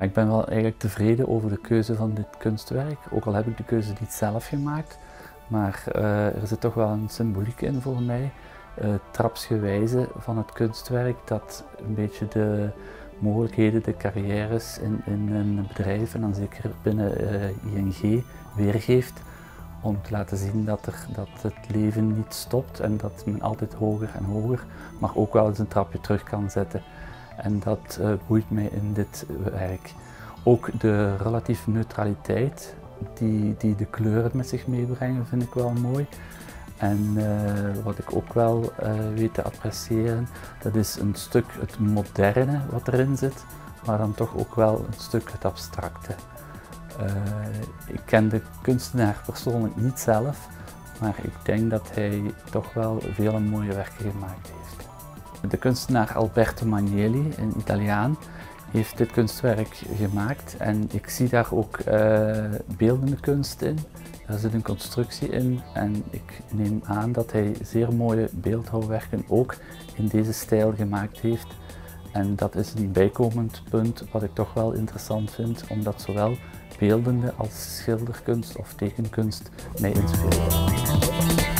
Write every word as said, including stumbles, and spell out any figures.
Ik ben wel eigenlijk tevreden over de keuze van dit kunstwerk, ook al heb ik de keuze niet zelf gemaakt. Maar uh, er zit toch wel een symboliek in voor mij, uh, trapsgewijze van het kunstwerk dat een beetje de mogelijkheden, de carrières in, in een bedrijf en dan zeker binnen uh, I N G weergeeft. Om te laten zien dat, er, dat het leven niet stopt en dat men altijd hoger en hoger, maar ook wel eens een trapje terug kan zetten. En dat uh, boeit mij in dit werk. Ook de relatieve neutraliteit die, die de kleuren met zich meebrengen vind ik wel mooi. En uh, wat ik ook wel uh, weet te appreciëren, dat is een stuk het moderne wat erin zit, maar dan toch ook wel een stuk het abstracte. Uh, ik ken de kunstenaar persoonlijk niet zelf, maar ik denk dat hij toch wel vele mooie werken gemaakt heeft. De kunstenaar Alberto Manieli, een Italiaan, heeft dit kunstwerk gemaakt en ik zie daar ook uh, beeldende kunst in. Daar zit een constructie in en ik neem aan dat hij zeer mooie beeldhouwwerken ook in deze stijl gemaakt heeft. En dat is een bijkomend punt wat ik toch wel interessant vind, omdat zowel beeldende als schilderkunst of tekenkunst mij inspireren.